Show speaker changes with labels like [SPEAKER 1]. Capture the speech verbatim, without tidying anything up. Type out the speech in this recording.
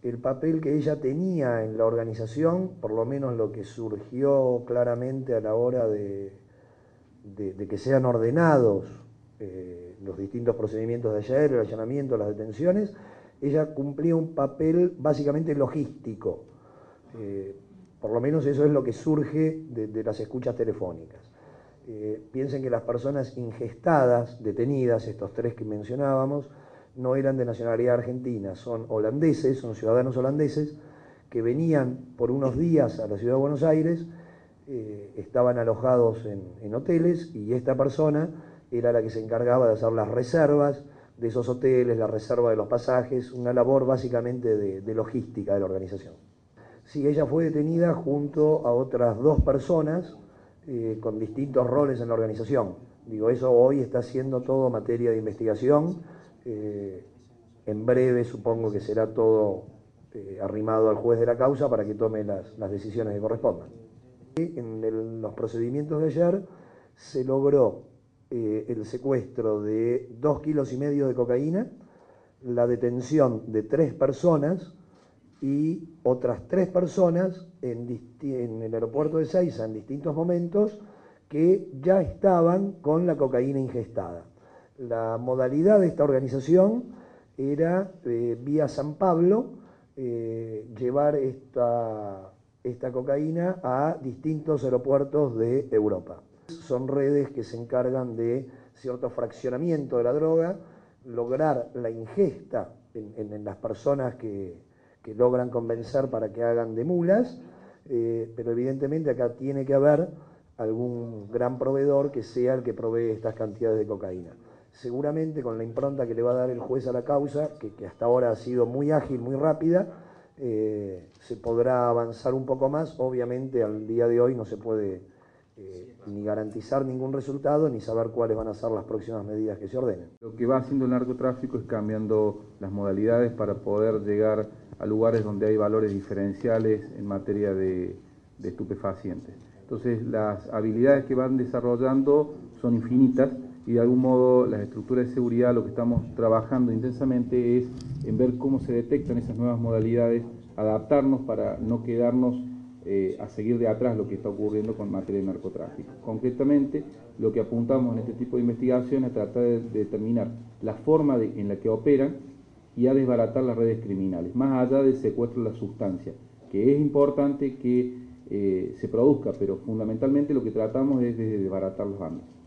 [SPEAKER 1] el papel que ella tenía en la organización, por lo menos lo que surgió claramente a la hora de, de, de que sean ordenados eh, los distintos procedimientos de ayer, el allanamiento, las detenciones, ella cumplía un papel básicamente logístico. Eh, por lo menos eso es lo que surge de, de las escuchas telefónicas. Eh, piensen que las personas ingestadas, detenidas, estos tres que mencionábamos, no eran de nacionalidad argentina, son holandeses, son ciudadanos holandeses que venían por unos días a la ciudad de Buenos Aires, eh, estaban alojados en, en hoteles y esta persona era la que se encargaba de hacer las reservas de esos hoteles, la reserva de los pasajes, una labor básicamente de, de logística de la organización. Sí, ella fue detenida junto a otras dos personas eh, con distintos roles en la organización. Digo, eso hoy está siendo todo materia de investigación. Eh, en breve supongo que será todo eh, arrimado al juez de la causa para que tome las, las decisiones que correspondan. En el, los procedimientos de ayer se logró eh, el secuestro de dos kilos y medio de cocaína, la detención de tres personas y otras tres personas en, en el aeropuerto de Ezeiza en distintos momentos que ya estaban con la cocaína ingestada. La modalidad de esta organización era eh, vía San Pablo eh, llevar esta, esta cocaína a distintos aeropuertos de Europa. Son redes que se encargan de cierto fraccionamiento de la droga, lograr la ingesta en, en, en las personas que, que logran convencer para que hagan de mulas, eh, pero evidentemente acá tiene que haber algún gran proveedor que sea el que provee estas cantidades de cocaína. Seguramente con la impronta que le va a dar el juez a la causa, que, que hasta ahora ha sido muy ágil, muy rápida, eh, se podrá avanzar un poco más. Obviamente al día de hoy no se puede eh, ni garantizar ningún resultado, ni saber cuáles van a ser las próximas medidas que se ordenen.
[SPEAKER 2] Lo que va haciendo el narcotráfico es cambiando las modalidades para poder llegar a lugares donde hay valores diferenciales en materia de, de estupefacientes. Entonces las habilidades que van desarrollando son infinitas y de algún modo las estructuras de seguridad lo que estamos trabajando intensamente es en ver cómo se detectan esas nuevas modalidades, adaptarnos para no quedarnos eh, a seguir de atrás lo que está ocurriendo con materia de narcotráfico. Concretamente, lo que apuntamos en este tipo de investigación es tratar de determinar la forma de, en la que operan y a desbaratar las redes criminales, más allá del secuestro de la sustancia, que es importante que eh, se produzca, pero fundamentalmente lo que tratamos es de desbaratar las bandas.